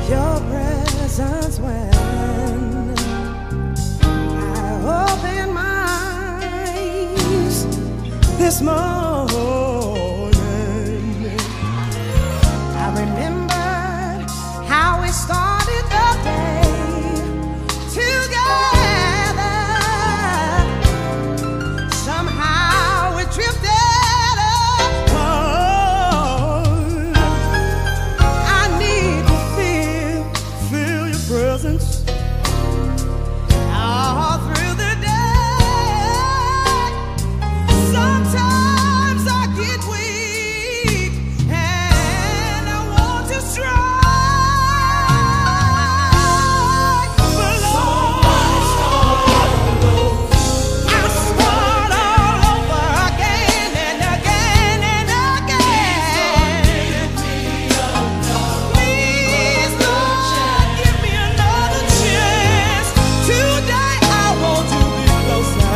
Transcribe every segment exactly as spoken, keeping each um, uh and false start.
your presence when I open my eyes this morning. I remembered how we started the day together. Somehow we drifted apart. I need to feel, feel your presence all through the day. Sometimes I get weak and I want to strike, but Lord, I start all over again and again and again. Please, Lord, give me another chance. Today I want to be closer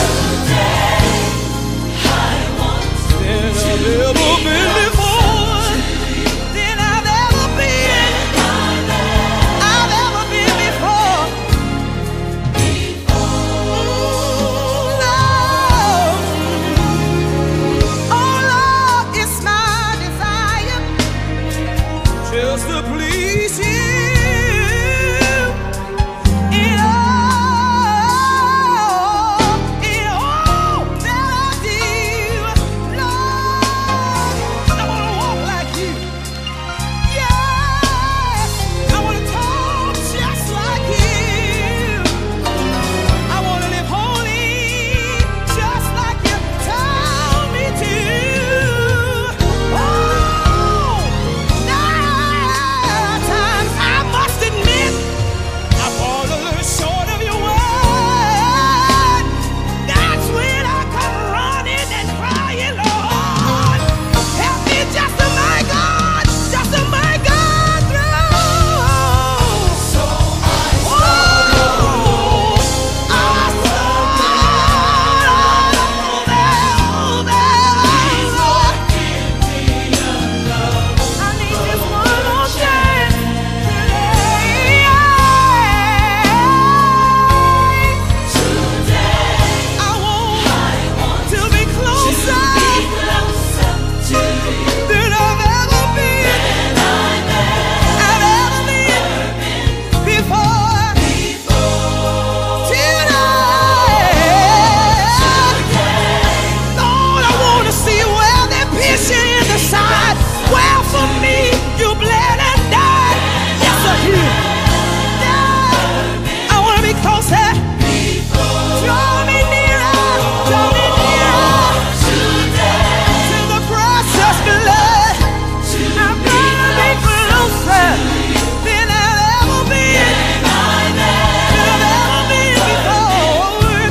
than I've ever been before, than I've ever been, I've ever been before. Lord, oh Lord, it's my desire just to please you in all, in all that I do. Lord, I want to walk like you. Yeah, I want to talk just like you. I want to live holy just like you told me to. Oh, now times I must admit I fall a little short of your word. That's when I come running and crying, Lord, help me just to make God, just to make God through. So I oh, I start all over, Lord. I need just one more chance today. I want to be closer than I've ever been, I've ever been before. Today, Lord, I want to see where they pierce you in the side, where for me you bled and died. Yes, I do. Yeah, I want to be closer. Draw me nearer, draw me nearer to the precious blood. I'm gonna be closer than I've ever been, than I've ever been before.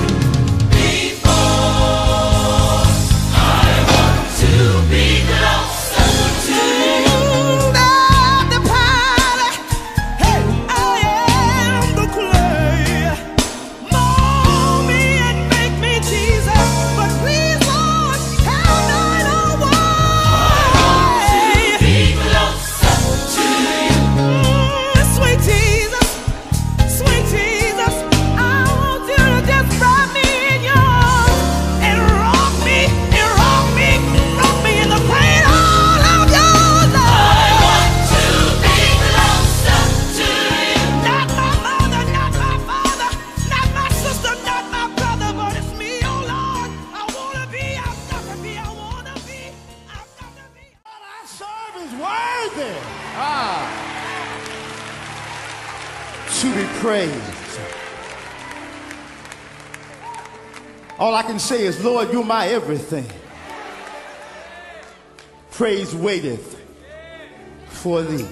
Mm, I'm the potter, hey, I am the clay. Mold me and make me Jesus, but please, Lord, have thine own way. Mm, sweet Jesus, sweet Jesus, I want you to just wrap me in your arms and rock me, and rock me, rock me in the cradle of your love. Not my mother, not my father, not my sister, not my brother, but it's me, oh Lord. I wanna be, I've got to be, I wanna be, I've got to be. God I serve is worthy to be praised. All I can say is, Lord, you're my everything. Praise waiteth for thee.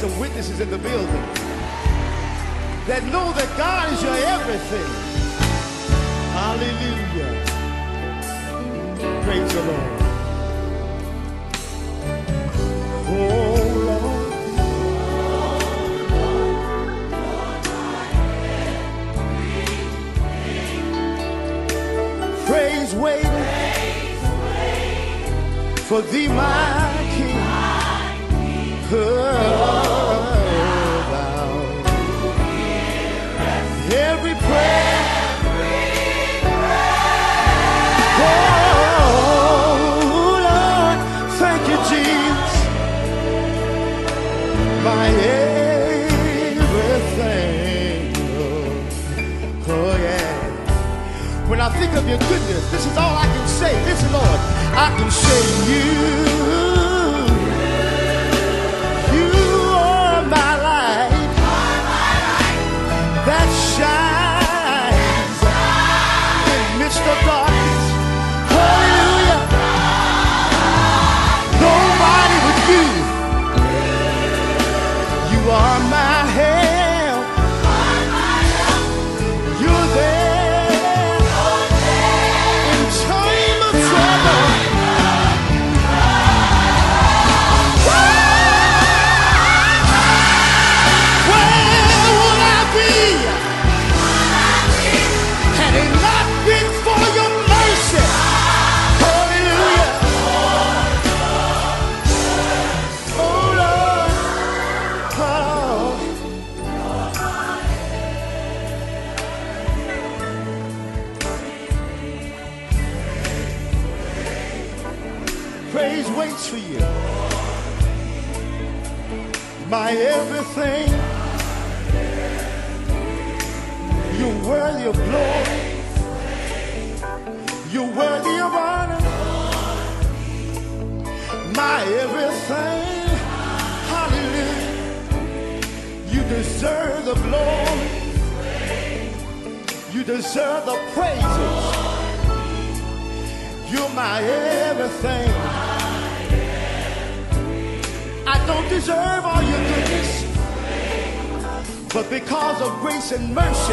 some witnesses in the building that know that God is your everything. Hallelujah. Praise the Lord. Oh, Lord. Praise waiting for thee, my King. Oh, every prayer, oh Lord, thank you, Jesus, my everything. Oh, oh yeah. When I think of your goodness, this is all I can say. Listen, Lord, I can say you. That shines in midst of darkness. Hallelujah. Nobody but you. You are my help. You're there in time of trouble. Praise waits for you, my everything. You're worthy of glory. You're worthy of honor, my everything. Hallelujah. You deserve the glory. You deserve the praises. You're my everything. I don't deserve all your goodness, but because of grace and mercy,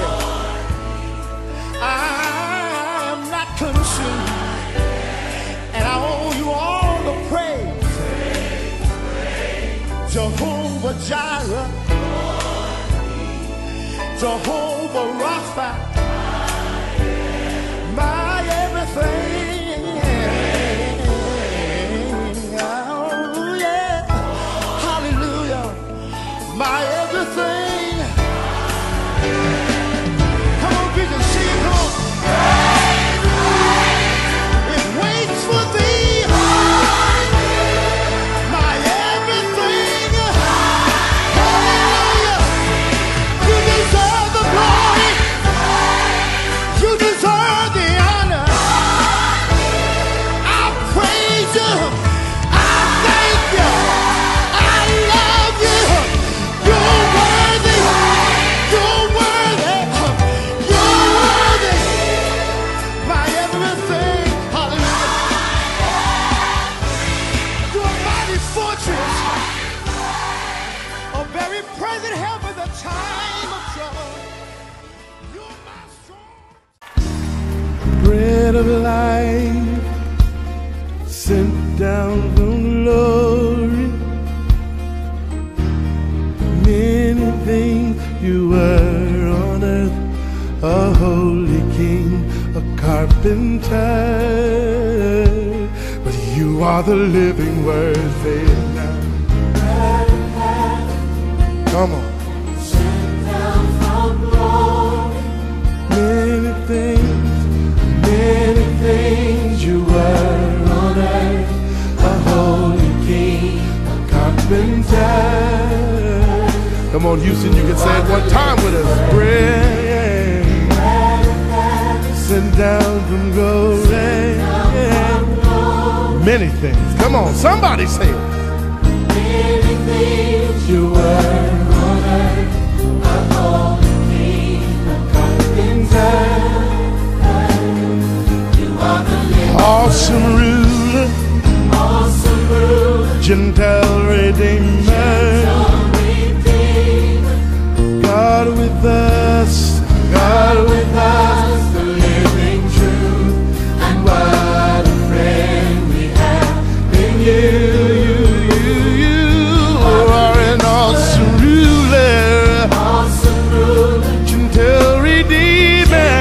I am not consumed, and I owe you all the praise. Jehovah Jireh, Jehovah Rapha, my everything. My everything. Come on, get your seat, come on. It waits for thee. My everything. Hallelujah. You deserve the glory. You deserve the honor. I praise you. I thank you. I love you. You're worthy, you're worthy, you're worthy, my everything, hallelujah. You're a mighty fortress, a very present help in the time of trouble. You're my strong bread of life, sent down from glory. Many things you were on earth, a holy king, a carpenter, but you are the living word. Say it now. Come on. Many things, many things you were on earth, a holy king, a carpenter. Come on, Houston, you can say it one time with us. Bread sent down from glory. Many things. Come on, somebody say it. Many things you were on earth, a holy king, a carpenter. You are the living awesome ruler, awesome ruler, gentle redeemer. Gentle redeemer. God with us, the living truth, and what a friend we have in you. You, you, you are an awesome ruler, Awesome ruler, gentle redeemer.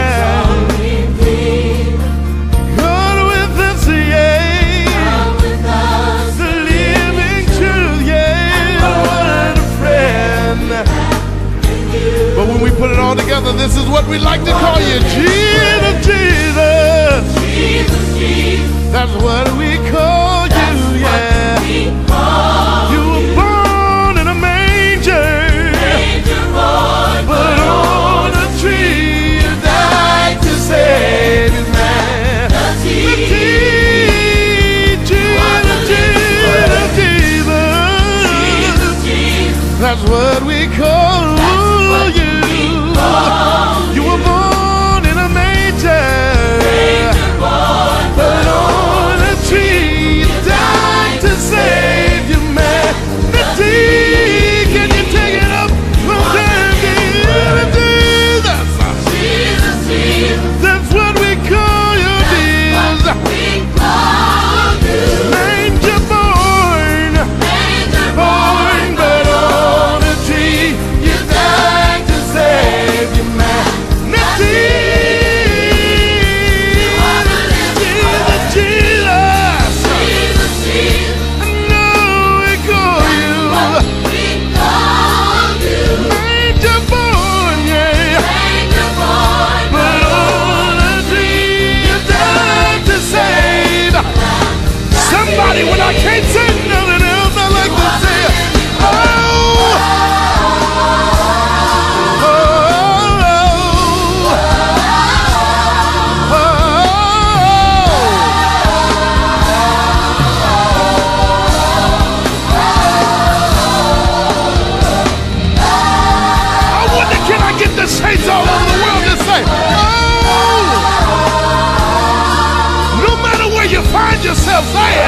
God with us, yeah, God with us, the living truth, yeah, what a friend. But when we put it all together, this is what we like to call you, Jesus, Jesus. Jesus, Jesus, That's what we call you, yeah. we call You were born in a manger, Manger Boy, but on a tree you died to save his man. the The Tea, Jesus, Jesus, Jesus. Jesus, Jesus, That's what we call you. You were born in a manger, Manger Boy, but on a tree you died to save your man. The tea, can you take it up from there? Jesus, Jesus, Jesus, that's what we call you, Jesus. we call you Manger born, Manger born, but on a tree you died to save your man. The tea, Jesus, Jesus. Jesus, Jesus, I know we call you we call you Manger born, yeah, Manger Boy, but on a tree you died to save somebody. When I can't say nothing else, I like to say, oh, oh, oh, I wonder, can I get the saints all over the world to say, oh, no matter where you find yourself, say it.